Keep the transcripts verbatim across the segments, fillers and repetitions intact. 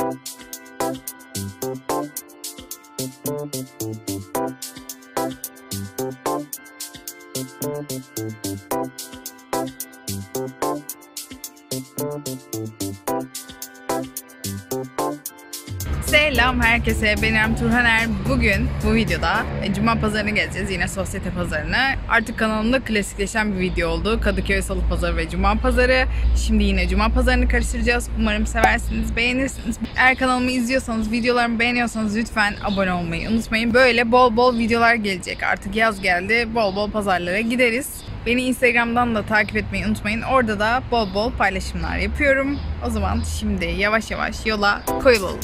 Selam herkese, ben İrem Turhaner. Bugün bu videoda Cuma pazarını gezeceğiz, yine sosyete pazarını. Artık kanalımda klasikleşen bir video oldu. Kadıköy Salı Pazarı ve Cuma Pazarı. Şimdi yine Cuma Pazarını karıştıracağız. Umarım seversiniz, beğenirsiniz. Eğer kanalımı izliyorsanız, videolarımı beğeniyorsanız lütfen abone olmayı unutmayın. Böyle bol bol videolar gelecek. Artık yaz geldi, bol bol pazarlara gideriz. Beni Instagram'dan da takip etmeyi unutmayın. Orada da bol bol paylaşımlar yapıyorum. O zaman şimdi yavaş yavaş yola koyulalım.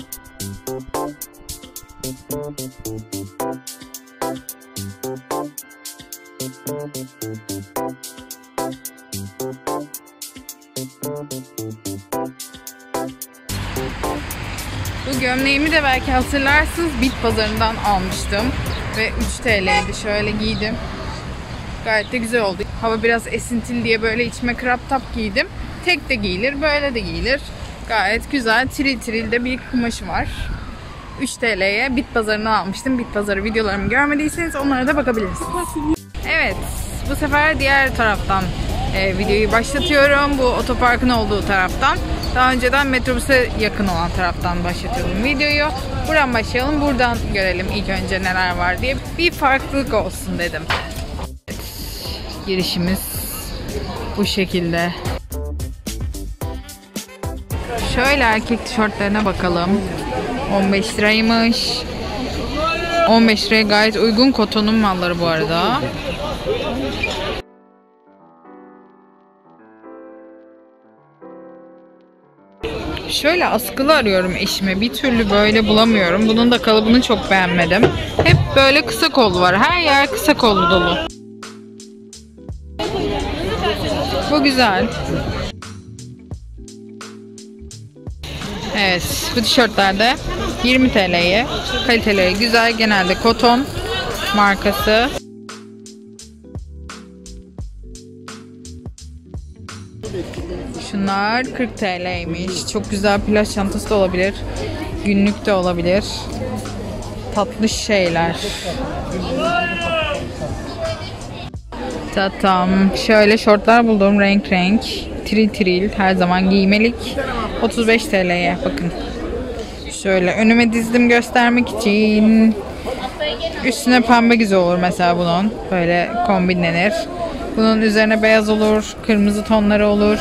Bu gömleğimi de belki hatırlarsınız, Bit Pazarı'ndan almıştım ve üç T L'ydi. Şöyle giydim. Gayet de güzel oldu. Hava biraz esintili diye böyle içime crop top giydim. Tek de giyilir, böyle de giyilir. Gayet güzel, tril tril de bir kumaşı var. üç T L'ye Bit Pazarı'ndan almıştım. Bit Pazarı videolarımı görmediyseniz onlara da bakabilirsiniz. Evet, bu sefer diğer taraftan e, videoyu başlatıyorum. Bu otoparkın olduğu taraftan. Daha önceden metrobüse yakın olan taraftan başlatıyorum videoyu. Buradan başlayalım, buradan görelim ilk önce neler var diye. Bir farklılık olsun dedim. Evet, girişimiz bu şekilde. Şöyle erkek tişörtlerine bakalım. on beş liraymış. on beş liraya gayet uygun, kotonun malları bu arada. Şöyle askılı arıyorum eşime. Bir türlü böyle bulamıyorum. Bunun da kalıbını çok beğenmedim. Hep böyle kısa kollu var. Her yer kısa kollu dolu. Bu güzel. Evet, bu tişörtlerde yirmi T L'ye. Kaliteleri güzel. Genelde koton markası. Şunlar kırk T L'ymiş. Çok güzel, plaj çantası da olabilir. Günlük de olabilir. Tatlı şeyler. Tatam. Şöyle şortlar buldum. Renk renk. Tril tril. Her zaman giymelik. otuz beş T L'ye. Bakın. Şöyle önüme dizdim göstermek için. Üstüne pembe güzel olur mesela bunun. Böyle kombinlenir. Bunun üzerine beyaz olur. Kırmızı tonları olur.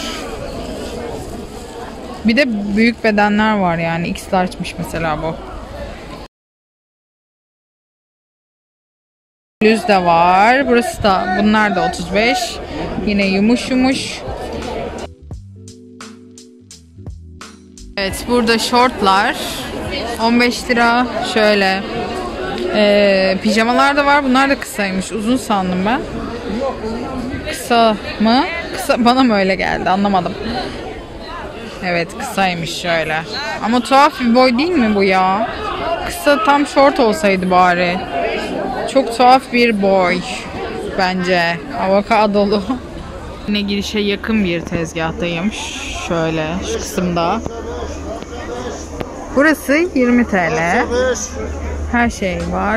Bir de büyük bedenler var yani. X large'mış mesela bu. Düz de var. Burası da, bunlar da otuz beş. Yine yumuş yumuş. Evet, burada şortlar on beş lira. Şöyle ee, pijamalar da var. Bunlar da kısaymış. Uzun sandım ben. Kısa mı? Kısa, bana mı öyle geldi? Anlamadım. Evet, kısaymış şöyle. Ama tuhaf bir boy değil mi bu ya? Kısa, tam şort olsaydı bari. Çok tuhaf bir boy bence. Avokadolu. Yine girişe yakın bir tezgahtayım. Şöyle şu kısımda. Burası yirmi T L. Her şey var.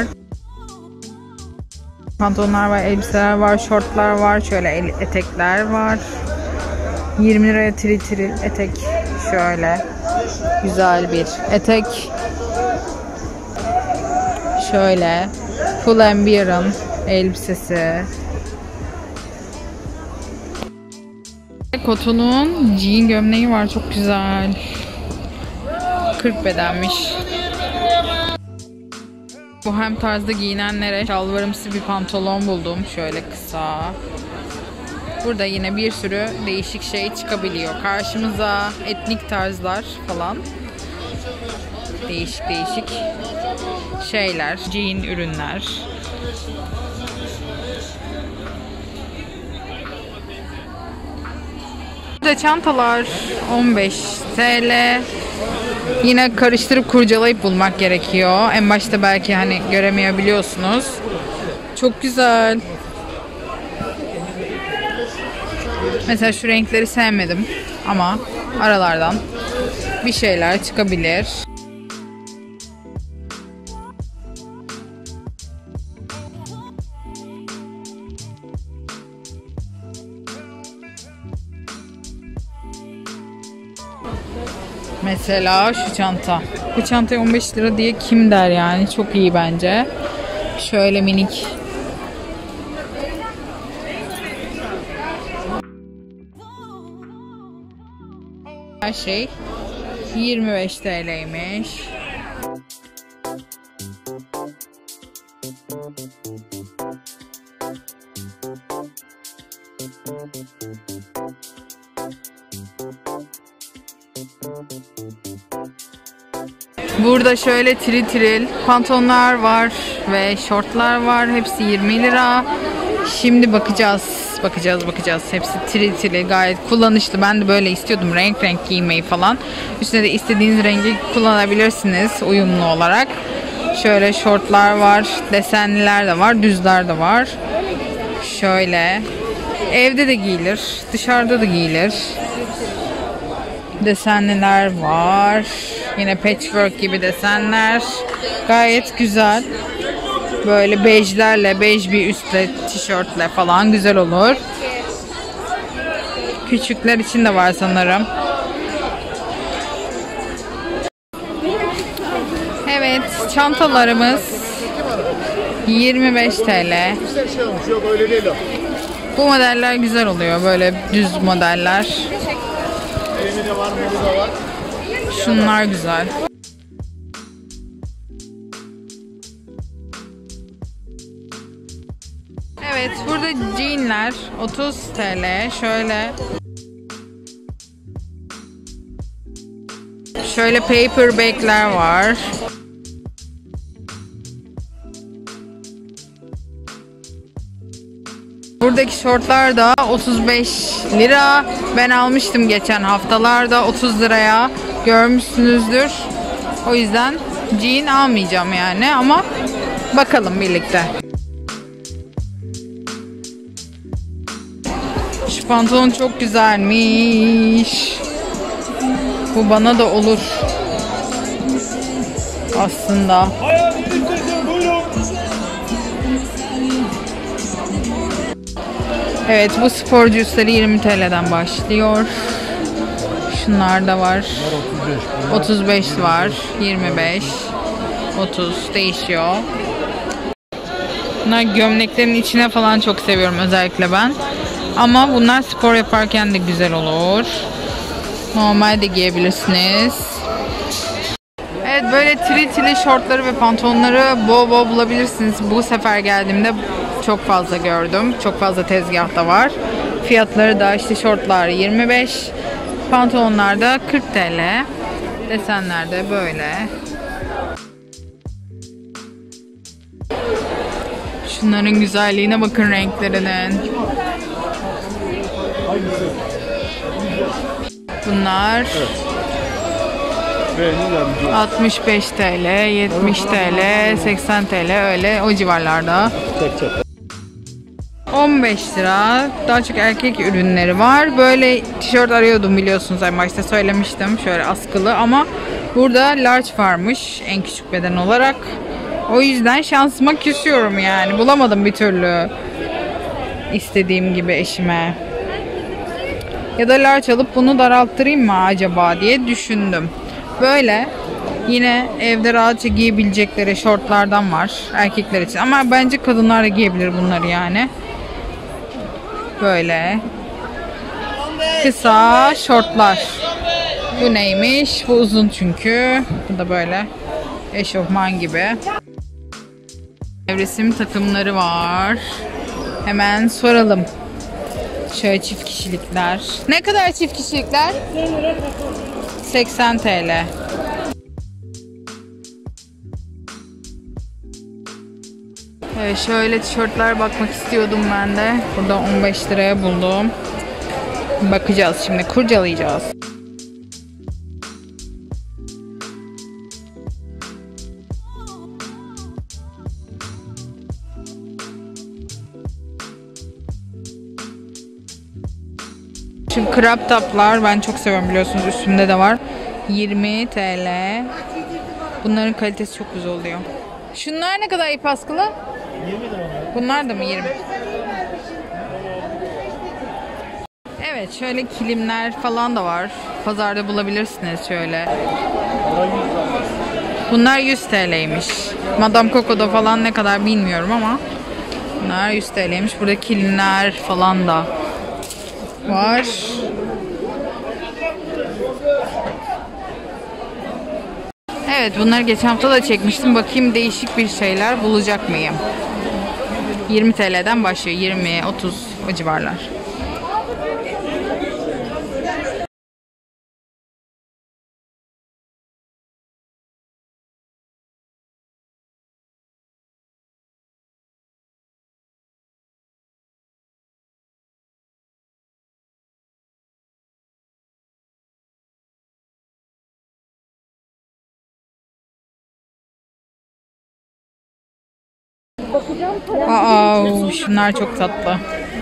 Pantolonlar var, elbiseler var, şortlar var, şöyle etekler var. yirmi liraya tril tril etek. Şöyle güzel bir etek. Şöyle Pull and Bear'ın elbisesi. Kotonun jean gömleği var, çok güzel. kırk bedenmiş. Bohem tarzda giyinenlere şalvarımsı bir pantolon buldum. Şöyle kısa. Burada yine bir sürü değişik şey çıkabiliyor karşımıza. Etnik tarzlar falan. Değişik değişik şeyler. Jean ürünler. Burada çantalar on beş T L. Yine karıştırıp kurcalayıp bulmak gerekiyor. En başta belki hani göremeyebiliyorsunuz. Çok güzel. Mesela şu renkleri sevmedim ama aralardan bir şeyler çıkabilir. Mesela şu çanta. Bu çantaya on beş lira diye kim der yani. Çok iyi bence. Şöyle minik. Her şey yirmi beş T L'ymiş. Burada şöyle tril tril pantolonlar var ve şortlar var. Hepsi yirmi lira. Şimdi bakacağız. Bakacağız bakacağız. Hepsi tril tril, gayet kullanışlı. Ben de böyle istiyordum, renk renk giymeyi falan. Üstüne de istediğiniz rengi kullanabilirsiniz uyumlu olarak. Şöyle şortlar var. Desenliler de var. Düzler de var. Şöyle. Evde de giyilir. Dışarıda da giyilir. Desenliler var. Yine patchwork gibi desenler. Gayet güzel. Böyle bejlerle, bej bir üstle, tişörtle falan güzel olur. Küçükler için de var sanırım. Evet, çantalarımız yirmi beş T L. Bu modeller güzel oluyor, böyle düz modeller. Şunlar güzel. Evet, burada jeanler otuz T L. Şöyle Şöyle paperback'ler var. Buradaki şortlar da otuz beş lira. Ben almıştım geçen haftalarda otuz liraya. Görmüşsünüzdür. O yüzden jean almayacağım yani, ama bakalım birlikte. Şu pantolon çok güzelmiş. Bu bana da olur aslında. Evet, bu sporcu üstleri yirmi T L'den başlıyor. Şunlar da var. otuz beş var. yirmi beş, otuz değişiyor. Bunlar gömleklerin içine falan çok seviyorum özellikle ben. Ama bunlar spor yaparken de güzel olur. Normal de giyebilirsiniz. Evet, böyle tril tril şortları ve pantolonları bol bol bulabilirsiniz. Bu sefer geldiğimde çok fazla gördüm. Çok fazla tezgahta var. Fiyatları da işte şortlar yirmi beş, pantolonlar da kırk T L. Desenler de böyle. Şunların güzelliğine bakın, renklerinin. Bunlar altmış beş T L, yetmiş T L, seksen T L, öyle o civarlarda. on beş lira. Daha çok erkek ürünleri var. Böyle tişört arıyordum, biliyorsunuz. En başta söylemiştim. Şöyle askılı, ama burada large varmış en küçük beden olarak. O yüzden şansıma küsüyorum yani. Bulamadım bir türlü istediğim gibi eşime. Ya da large alıp bunu daralttırayım mı acaba diye düşündüm. Böyle yine evde rahatça giyebilecekleri şortlardan var erkekler için. Ama bence kadınlar da giyebilir bunları yani. Böyle kısa şortlar. Bu neymiş? Bu uzun çünkü. Bu da böyle eşofman gibi. Resim takımları var. Hemen soralım. Şöyle çift kişilikler. Ne kadar çift kişilikler? seksen T L. Evet, şöyle tişörtler bakmak istiyordum ben de. Burada on beş liraya buldum. Bakacağız şimdi, kurcalayacağız. Şu crop top'lar ben çok seviyorum, biliyorsunuz üstümde de var. yirmi T L. Bunların kalitesi çok güzel oluyor. Şunlar ne kadar ip askılı? yirmi lira. Bunlar da mı yirmi? Evet, şöyle kilimler falan da var. Pazarda bulabilirsiniz şöyle. Bunlar yüz T L'ymiş. Madame Coco'da falan ne kadar bilmiyorum ama bunlar yüz T L'ymiş. Burada kilimler falan da var. Evet, bunları geçen hafta da çekmiştim. Bakayım değişik bir şeyler bulacak mıyım? yirmi T L'den başlıyor. yirmi otuz o civarlar. Aa, şunlar çok tatlı.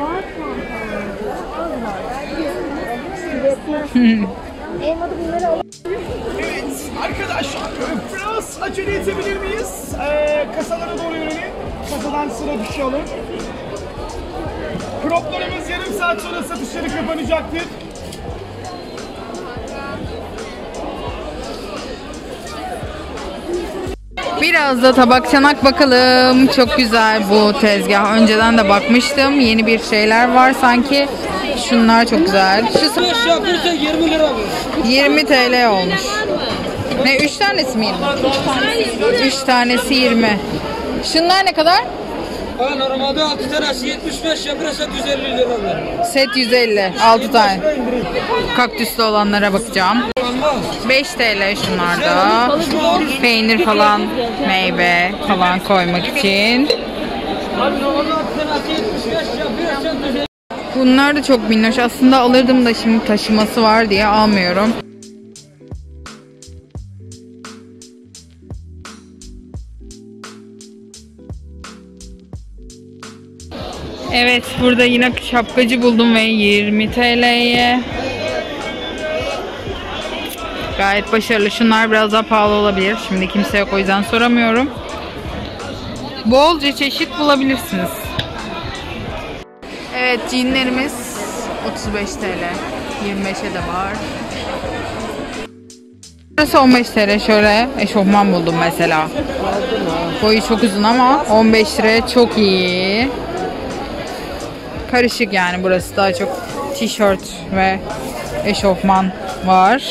Evet arkadaşlar, biraz acele edebilir miyiz? Ee, kasalara doğru yönelim. Kasadan sıra dışı alın. Croplarımız yarım saat sonra satışları kapanacaktır. Biraz da tabak çanak bakalım. Çok güzel bu tezgah. Önceden de bakmıştım. Yeni bir şeyler var sanki. Şunlar çok güzel. Şu yirmi lira. yirmi T L olmuş. Ne, üç tanesi mi yirmi? üç tanesi yirmi. Şunlar ne kadar? Ha, normalde altı tanesi yetmiş beş, yaparsa yüz elli lira. Set yüz elli. altı tane. Kaktüslü olanlara bakacağım. beş T L şunlarda. Peynir falan, meyve falan koymak için. Bunlar da çok minnoş. Aslında alırdım da şimdi taşıması var diye almıyorum. Evet, burada yine şapkacı buldum ve yirmi T L'ye. Gayet başarılı. Şunlar biraz daha pahalı olabilir. Şimdi kimse yok, o yüzden soramıyorum. Bolca çeşit bulabilirsiniz. Evet, jeanlerimiz otuz beş T L. yirmi beşe de var. Burası on beş T L. Şöyle eşofman buldum mesela. Boyu çok uzun ama on beş liraya çok iyi. Karışık yani, burası daha çok tişört ve eşofman var.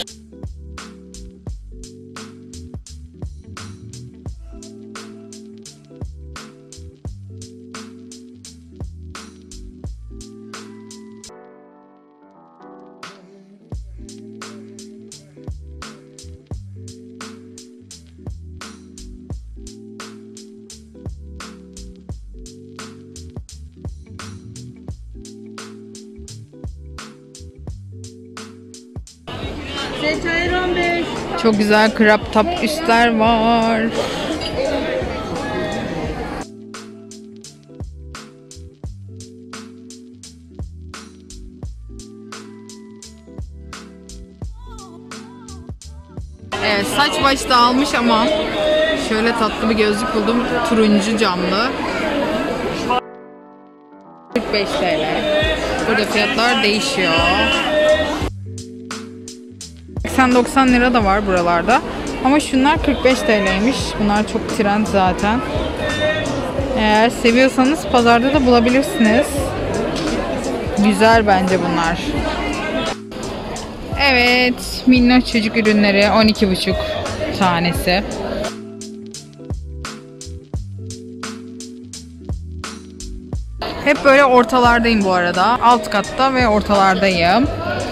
Çok güzel crop top üstler var. Evet, saç baş dağılmış ama şöyle tatlı bir gözlük buldum. Turuncu camlı. kırk beş T L. Burada fiyatlar değişiyor. seksen doksan lira da var buralarda. Ama şunlar kırk beş T L'ymiş. Bunlar çok trend zaten. Eğer seviyorsanız pazarda da bulabilirsiniz. Güzel bence bunlar. Evet, minnoş çocuk ürünleri on iki buçuk tanesi. Hep böyle ortalardayım bu arada. Alt katta ve ortalardayım.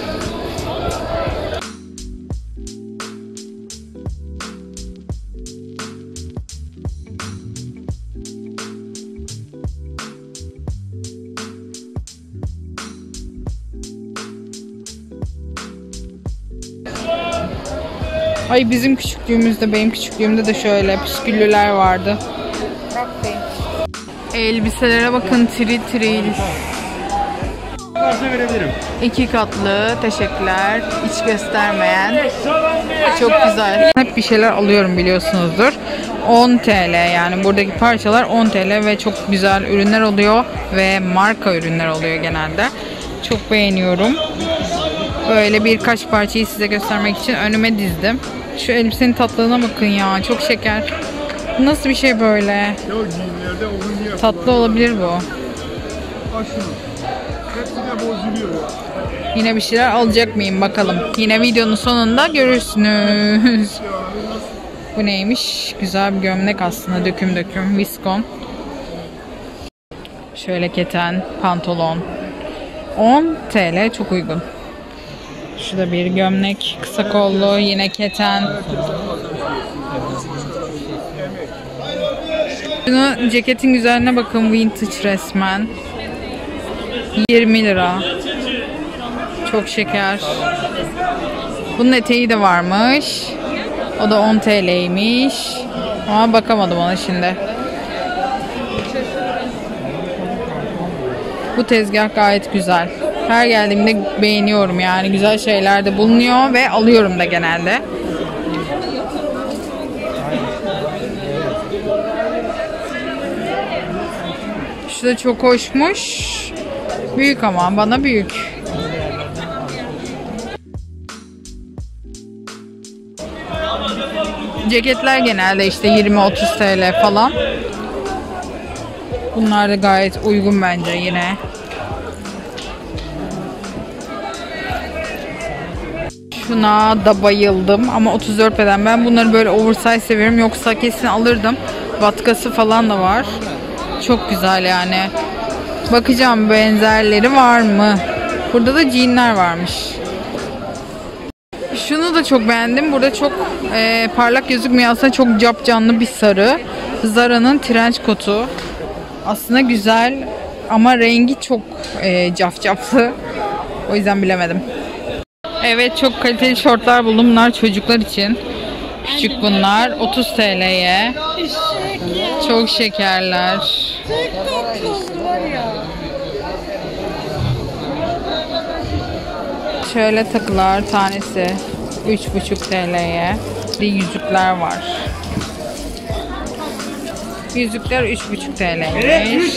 Ay, bizim küçüklüğümüzde, benim küçüklüğümde de şöyle püsküllüler vardı. Elbiselere bakın, tril tril. varsa verebilirim. İki katlı, teşekkürler. İç göstermeyen. Çok güzel. Hep bir şeyler alıyorum biliyorsunuzdur. on TL, yani buradaki parçalar on TL ve çok güzel ürünler oluyor ve marka ürünler oluyor genelde. Çok beğeniyorum. Böyle birkaç parçayı size göstermek için önüme dizdim. Şu elbisenin tatlılığına bakın ya, çok şeker. Nasıl bir şey böyle? Tatlı olabilir bu. Yine bir şeyler alacak mıyım bakalım. Yine videonun sonunda görürsünüz. Bu neymiş? Güzel bir gömlek aslında, döküm döküm, viskon. Şöyle keten, pantolon. on TL, çok uygun. Şurada bir gömlek, kısa kollu, yine keten. Şunu, ceketin güzelliğine bakın, vintage resmen. yirmi lira. Çok şeker. Bunun eteği de varmış. O da on TL'ymiş. Ama bakamadım ona şimdi. Bu tezgah gayet güzel. Her geldiğimde beğeniyorum yani. Güzel şeyler de bulunuyor ve alıyorum da genelde. Şu da çok hoşmuş. Büyük ama bana büyük. Ceketler genelde işte yirmi otuz TL falan. Bunlar da gayet uygun bence yine. Şuna da bayıldım ama otuz dört beden. Ben bunları böyle oversize seviyorum. Yoksa kesin alırdım. Vatkası falan da var. Çok güzel yani. Bakacağım benzerleri var mı? Burada da jeanler varmış. Şunu da çok beğendim. Burada çok e, parlak gözükmüyor. Aslında çok capcanlı bir sarı. Zara'nın trench kotu. Aslında güzel ama rengi çok e, cafcaflı. O yüzden bilemedim. Evet, çok kaliteli şortlar buldum. Bunlar çocuklar için. Küçük bunlar. otuz TL'ye. Çok şekerler. Şöyle takılar tanesi üç buçuk TL'ye. Bir yüzükler var. Yüzükler üç buçuk TL'ymiş.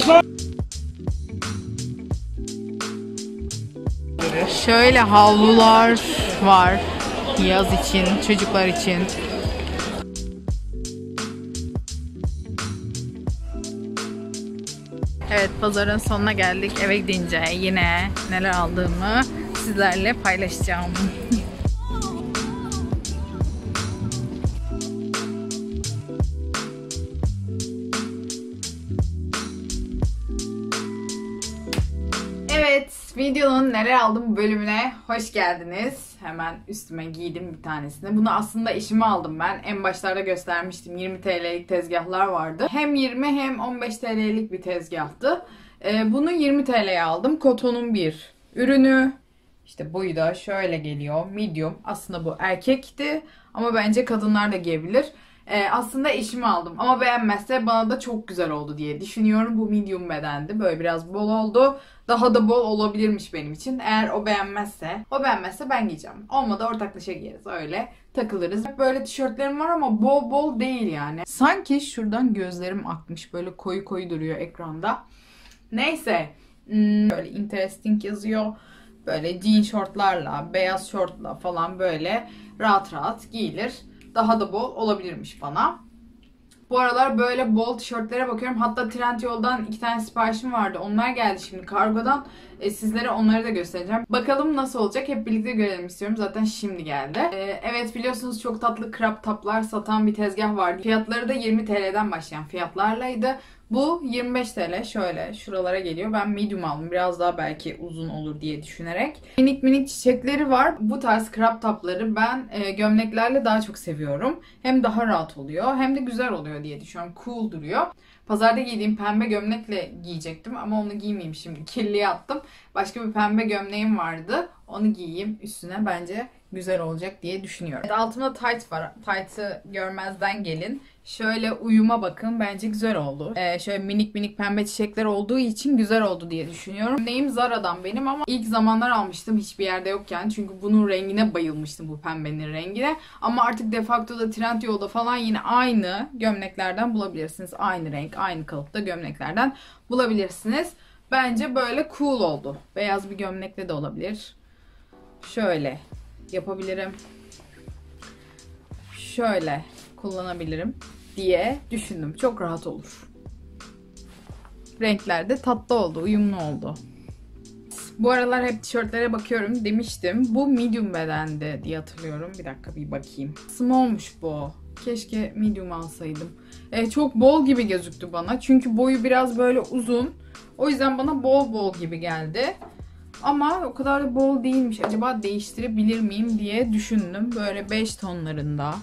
Şöyle havlular var. Yaz için, çocuklar için. Evet, pazarın sonuna geldik. Eve gidince yine neler aldığımı sizlerle paylaşacağım. Evet, videonun neler aldım bölümüne hoş geldiniz. Hemen üstüme giydim bir tanesini. Bunu aslında eşime aldım ben. En başlarda göstermiştim. yirmi TL'lik tezgahlar vardı. Hem yirmi hem on beş TL'lik bir tezgahtı. Ee, bunu yirmi TL'ye aldım. Koton'un bir ürünü. İşte boyu da şöyle geliyor. Medium. Aslında bu erkekti. Ama bence kadınlar da giyebilir. Ee, aslında eşime aldım. Ama beğenmezse bana da çok güzel oldu diye düşünüyorum. Bu medium bedendi. Böyle biraz bol oldu. Daha da bol olabilirmiş benim için. Eğer o beğenmezse, o beğenmezse ben giyeceğim. Olmadı ortaklaşa giyeriz. Öyle takılırız. Böyle tişörtlerim var ama bol bol değil yani. Sanki şuradan gözlerim akmış. Böyle koyu koyu duruyor ekranda. Neyse. Hmm, böyle interesting yazıyor. Böyle jean şortlarla, beyaz şortla falan böyle rahat rahat giyilir. Daha da bol olabilirmiş bana. Bu aralar böyle bol tişörtlere bakıyorum. Hatta Trendyol'dan iki tane siparişim vardı. Onlar geldi şimdi kargodan. E, sizlere onları da göstereceğim. Bakalım nasıl olacak. Hep birlikte görelim istiyorum. Zaten şimdi geldi. E, evet, biliyorsunuz çok tatlı crop toplar satan bir tezgah vardı. Fiyatları da yirmi TL'den başlayan fiyatlarlaydı. Bu yirmi beş TL, şöyle şuralara geliyor. Ben medium aldım. Biraz daha belki uzun olur diye düşünerek. Minik minik çiçekleri var. Bu tarz crop topları ben e, gömleklerle daha çok seviyorum. Hem daha rahat oluyor hem de güzel oluyor diye düşünüyorum. Cool duruyor. Pazarda giydiğim pembe gömlekle giyecektim ama onu giymeyeyim şimdi. Kirliye attım. Başka bir pembe gömleğim vardı. Onu giyeyim üstüne, bence güzel olacak diye düşünüyorum. Evet, altımda tight var. Tight'ı görmezden gelin. Şöyle uyuma bakın. Bence güzel oldu. Ee, şöyle minik minik pembe çiçekler olduğu için güzel oldu diye düşünüyorum. Neyim Zara'dan benim ama ilk zamanlar almıştım. Hiçbir yerde yokken. Çünkü bunun rengine bayılmıştım, bu pembenin rengine. Ama artık Defacto'da, Trendyol'da falan yine aynı gömleklerden bulabilirsiniz. Aynı renk, aynı kalıpta gömleklerden bulabilirsiniz. Bence böyle cool oldu. Beyaz bir gömlekle de olabilir. Şöyle yapabilirim. Şöyle kullanabilirim diye düşündüm. Çok rahat olur. Renkler de tatlı oldu, uyumlu oldu. Bu aralar hep tişörtlere bakıyorum demiştim. Bu medium bedendi diye hatırlıyorum. Bir dakika bir bakayım. Small'muş bu. Keşke medium alsaydım. Ee, çok bol gibi gözüktü bana. Çünkü boyu biraz böyle uzun. O yüzden bana bol bol gibi geldi. Ama o kadar da bol değilmiş. Acaba değiştirebilir miyim diye düşündüm. Böyle beş tonlarında.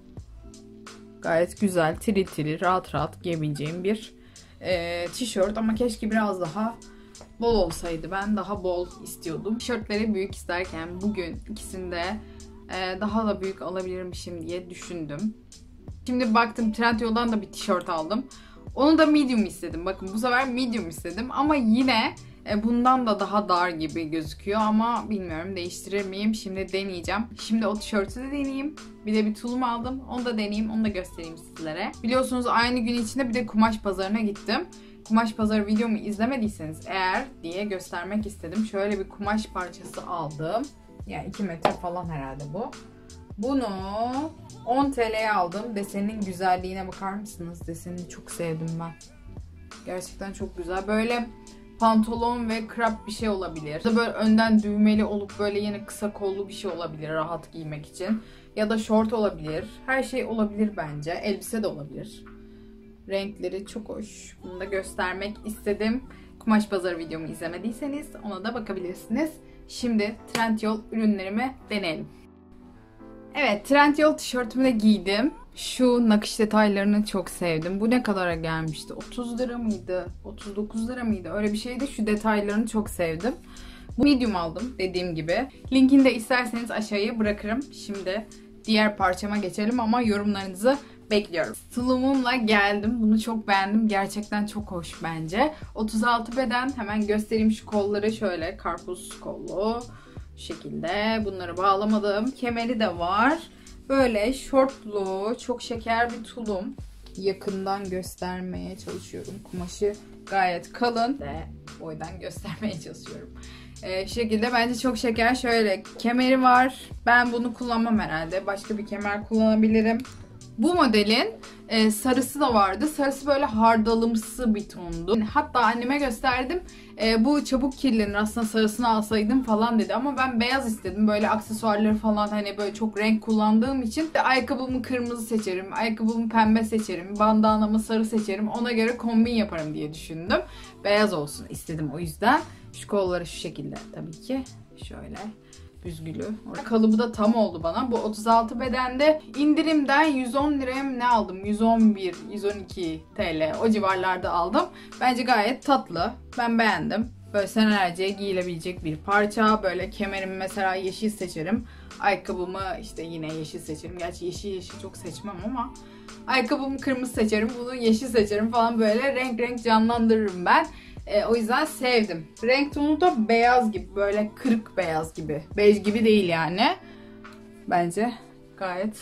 Gayet güzel, tiril tiril, rahat rahat giyebileceğim bir e, tişört. Ama keşke biraz daha bol olsaydı. Ben daha bol istiyordum. Tişörtleri büyük isterken bugün ikisinde e, daha da büyük alabilirmişim diye düşündüm. Şimdi baktım, Trendyol'dan da bir tişört aldım. Onu da medium istedim. Bakın bu sefer medium istedim. Ama yine e, bundan da daha dar gibi gözüküyor. Ama bilmiyorum, değiştirir miyim? Şimdi deneyeceğim. Şimdi o tişörtü de deneyeyim. Bir de bir tulum aldım. Onu da deneyeyim. Onu da göstereyim sizlere. Biliyorsunuz aynı gün içinde bir de kumaş pazarına gittim. Kumaş pazarı videomu izlemediyseniz eğer diye göstermek istedim. Şöyle bir kumaş parçası aldım. Yani iki metre falan herhalde bu. Bunu on T L'ye aldım. Desenin güzelliğine bakar mısınız? Desenini çok sevdim ben. Gerçekten çok güzel. Böyle pantolon ve crop bir şey olabilir. Ya da böyle önden düğmeli olup böyle yine kısa kollu bir şey olabilir rahat giymek için. Ya da şort olabilir. Her şey olabilir bence. Elbise de olabilir. Renkleri çok hoş. Bunu da göstermek istedim. Kumaş pazarı videomu izlemediyseniz ona da bakabilirsiniz. Şimdi Trendyol ürünlerimi deneyelim. Evet, Trendyol tişörtümü de giydim. Şu nakış detaylarını çok sevdim. Bu ne kadara gelmişti? otuz lira mıydı? otuz dokuz lira mıydı? Öyle bir şeydi. Şu detaylarını çok sevdim. Bu medium aldım dediğim gibi. Linkini de isterseniz aşağıya bırakırım. Şimdi diğer parçama geçelim ama yorumlarınızı bekliyorum. Tulumumla geldim. Bunu çok beğendim. Gerçekten çok hoş bence. otuz altı beden. Hemen göstereyim şu kolları. Şöyle karpuz kollu. Şu şekilde. Bunları bağlamadım. Kemeri de var. Böyle şortlu, çok şeker bir tulum. Yakından göstermeye çalışıyorum. Kumaşı gayet kalın ve boydan göstermeye çalışıyorum. Ee, şu şekilde bence çok şeker. Şöyle kemeri var. Ben bunu kullanmam herhalde. Başka bir kemer kullanabilirim. Bu modelin e, sarısı da vardı. Sarısı böyle hardalımsı bir tondu. Hatta anneme gösterdim. E, bu çabuk kirlenir, aslında sarısını alsaydım falan dedi. Ama ben beyaz istedim. Böyle aksesuarları falan hani böyle çok renk kullandığım için. Ayakkabımı kırmızı seçerim. Ayakkabımı pembe seçerim. Bandanamı sarı seçerim. Ona göre kombin yaparım diye düşündüm. Beyaz olsun istedim o yüzden. Şu kolları şu şekilde tabii ki. Şöyle. Büzgülü. Kalıbı da tam oldu bana. Bu otuz altı bedende indirimden yüz on liraya ne aldım? yüz on bir, yüz on iki T L o civarlarda aldım. Bence gayet tatlı. Ben beğendim. Böyle senelerce giyilebilecek bir parça. Böyle kemerimi mesela yeşil seçerim. Ayakkabımı işte yine yeşil seçerim. Gerçi yeşil yeşil çok seçmem ama ayakkabımı kırmızı seçerim. Bunu yeşil seçerim falan, böyle renk renk canlandırırım ben. E, o yüzden sevdim. Renk tonu da beyaz gibi. Böyle kırık beyaz gibi. Bej gibi değil yani. Bence gayet.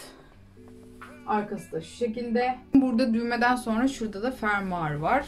Arkası da şu şekilde. Burada düğmeden sonra şurada da fermuar var.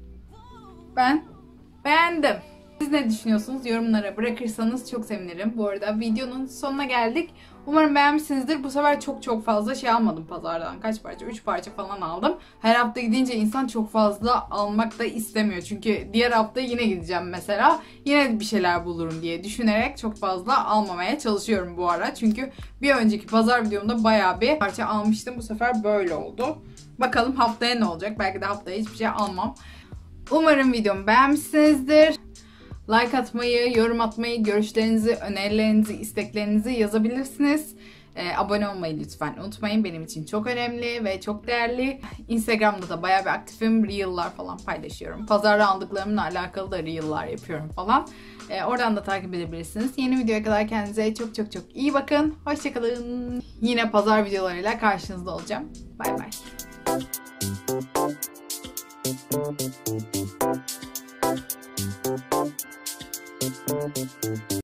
Ben beğendim. Siz ne düşünüyorsunuz? Yorumlara bırakırsanız çok sevinirim. Bu arada videonun sonuna geldik. Umarım beğenmişsinizdir. Bu sefer çok çok fazla şey almadım pazardan. Kaç parça? üç parça falan aldım. Her hafta gidince insan çok fazla almak da istemiyor. Çünkü diğer hafta yine gideceğim mesela. Yine bir şeyler bulurum diye düşünerek çok fazla almamaya çalışıyorum bu ara. Çünkü bir önceki pazar videomda bayağı bir parça almıştım. Bu sefer böyle oldu. Bakalım haftaya ne olacak? Belki de haftaya hiçbir şey almam. Umarım videomu beğenmişsinizdir. Like atmayı, yorum atmayı, görüşlerinizi, önerilerinizi, isteklerinizi yazabilirsiniz. Ee, abone olmayı lütfen unutmayın. Benim için çok önemli ve çok değerli. Instagram'da da bayağı bir aktifim. Reel'lar falan paylaşıyorum. Pazarda aldıklarımla alakalı da Reel'lar yapıyorum falan. Ee, oradan da takip edebilirsiniz. Yeni videoya kadar kendinize çok çok çok iyi bakın. Hoşçakalın. Yine pazar videolarıyla karşınızda olacağım. Bay bay.